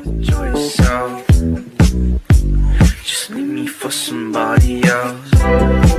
enjoy yourself. Just leave me for somebody else.